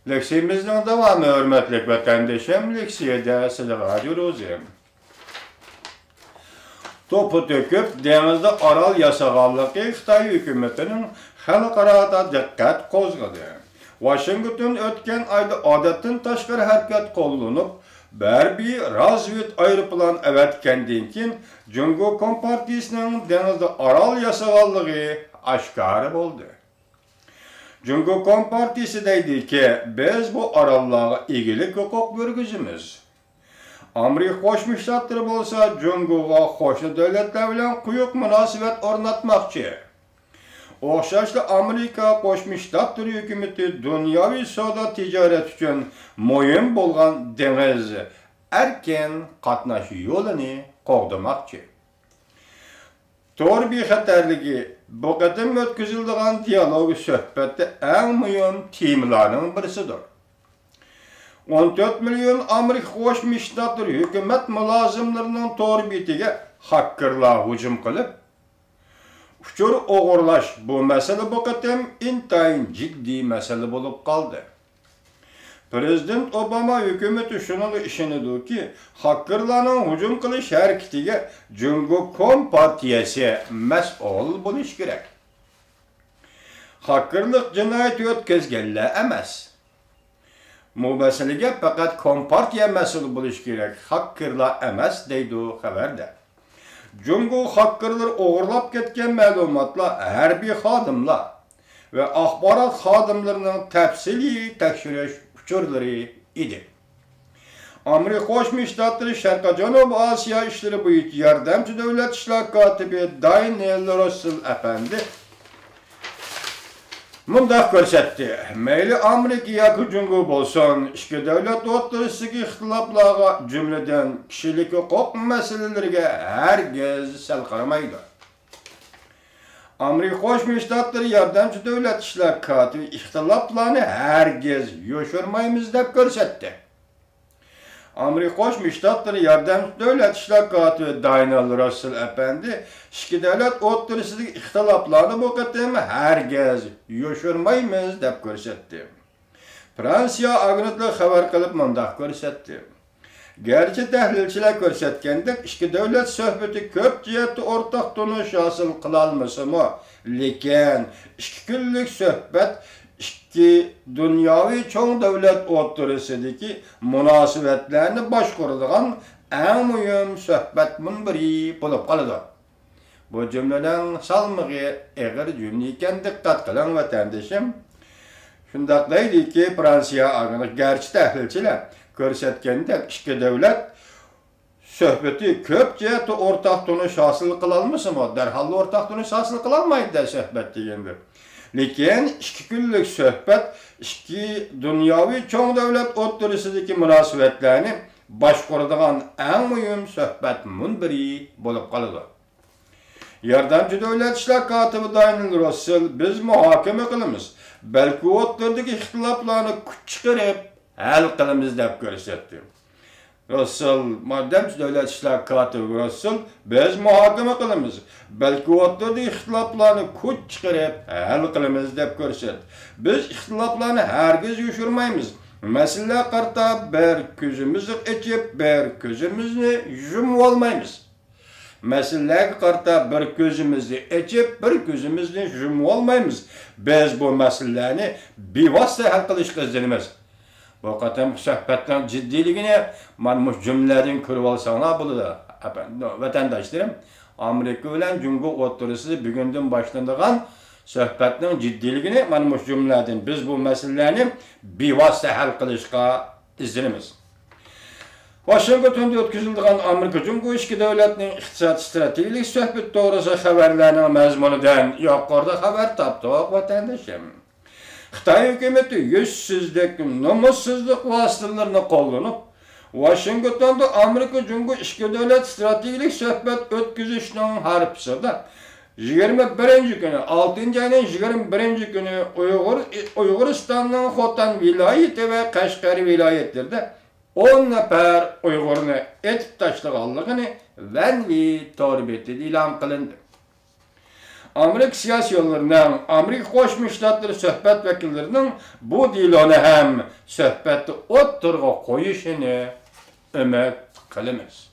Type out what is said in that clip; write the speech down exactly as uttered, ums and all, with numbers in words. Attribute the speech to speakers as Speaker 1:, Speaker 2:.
Speaker 1: Leksiyimizin devamı hürmetlik vatandaşım, leksiyede sizlere ediyoruzum. Topu döküp denizde aral yasagallığı Xitay hükümetinin halkara dikkat kozgadı. Washington ötken ayda adetin taşkar hareket kollanıp, Bärbi razvet aeroplan evetkendan keyin Jungo Kompartiyasının denizde aral yasagallığı aşkar oldu. Jungo Kompartiyası deydi ki, biz bu arallığa ilgili hukuk yürgüzümüz. Amerika Qo'shma Shtatlari bolsa Jungoga qo'shni davlatlar bilan quyuq munosabat o'rnatmoqchi. O'xshashli Amerika Qo'shma Shtatlari hukumati dunyoviy savdo tijorat uchun muhim bo'lgan dengiz erkin qatnash yo'lini qo'g'damoqchi. To'g'ri bexatarligi bu qatim o'tkaziladigan dialog suhbatda eng muhim temalarning birisidir. o'n to'rt milyon Amerika Qo'shma Shtatlari hukumat mulozimlarining to'g'ri betiga hakkerlar hujum qilib, uchur o'g'irlash bu masala bu qatim intayin jiddiy masala bo'lib qoldi. Prezident Obama hukumati shuni ishonadiki, hakkerlarning hujum qilish harakatiga Jungo Kompartiyasi mas'ul bo'lishi kerak. Hakkerlik jinoyat o'tkazganlar emas. Bu masalaga faqat Kompartiya mas'ul bo'lishi kerak, hakkerlar emas deydi xabarda. Jungo hakkerlar o'g'irlab ketgan ma'lumotlar harbiy xodimlar va axborot xodimlarining tafsiliy tekshirish uchurlari edi. Amerika Qo'shma Shtatlari Sharqiy Janubiy Osiyo ishlari bo'yicha yordamchi davlat ishlar kotibi Daniel Russell apandi Mundaq ko'rsatdi. Mayli Amerika yoki Jungo bo'lsin, ikki davlat o'rtasidagi ixtiloflarga, jumladan kishilik huquq masalalariga hargiz sal qaramaydi. Amerika Qo'shma Shtatlari yordamchi davlat ishlar kotibi ixtiloflarni hargiz yo'shirmaymiz deb ko'rsatdi. Amerika Qo'shma Shtatlari yordamchi davlat ishlar kotibi Daniel Russell apandi ikki davlat o'rtasidagi ixtiloflarni bu qatim hargiz yo'shirmaymiz deb ko'rsatdi. Fransiya agentligi xabar qilib mundaq ko'rsatdi. Garchi tahlilchilar ko'rsatgandek, ikki davlat suhbati ko'p jihatli o'rtaq tunish hosil qila olmasa-mu, lekin ikki kunlik suhbat ikki dunyoviy cho'ng davlat o'rtasidagi munosabatlarni boshqaradigan eng muhim suhbat munbiri bo'lib qoladi. Bu jumladan salmig'i eg'ir jumla ekan, diqqat qiling vatandoshim. Shundaq deydiki, Fransiya agentligi garchi tahlilchilar ko'rsatgandek, ikki davlat suhbati ko'p jihatli o'rtaq tunish hosil qila olmasa-mu, darhol o'rtaq tunish hosil qila olmaydi suhbat degandir. Lekin ikki kunlik suhbat ikki dunyoviy cho'ng davlat o'rtasidagi munosabatlarni boshqaradigan eng muhim suhbat munbiri bo'lib qoladi. Yordamchi davlat ishlar kotibi Daniel Russell biz muhokama qilamiz, balki o'rtadagi ixtiloflarni kuch chiqarib hal qilamiz deb ko'rsatdi. Russell, yordamchi davlat ishlar kotibi Russell biz muhokama qilamiz, balki o'rtadagi ixtiloflarni kuch chiqarib hal qilamiz deb ko'rsatdi. Biz ixtiloflarni hargiz yo'shirmaymiz. Masala qarta bir ko'zimizni ochib, bir ko'zimizni yumib olmaymiz. Masalaga qarta bir ko'zimizni ochib, bir ko'zimizni yumib olmaymiz. Biz bu masalalarni bevosita hal qilishga izlaymiz. Bu qatam suhbatdan jiddiyligini mana bu jumladan ko'rib olsanglar bo'ladi. Vatandoshlarım, Amerika bilan Jungo o'rtasida bugundan boshlanadigan suhbatning jiddiyligini mana bu jumladan biz bu masalalarni bevosita hal qilishga izlaymiz. Washingtonda o'tkazilgan Amerika Jungo ikki davlatning iqtisod strategik suhbat to'g'risida xabarlarning mazmunidan yuqorida xabar topdik vatandoshim. Xitoy hukumati yuzsizlik, nomussizlik vositalarini qo'llanib, Washingtonda Amerika Jungo ikki davlat strategik suhbat o'tkazishning harfisida yigirma birinchi kuni, oltinchi oyning yigirma birinchi kuni Uyg'ur Uyg'uristonning Xotan viloyati va Qashqar viloyatlarida o'n nafar Uyg'urni etib tashlaganligini Vanvi torbeti e'lon qilindi. Amerika siyasi yollarından, Amerika Qo'shma Shtatlar söhbət vəkillərinin bu diloni ham söhbətni o'ttirg'a qo'yishini ümid qilamiz.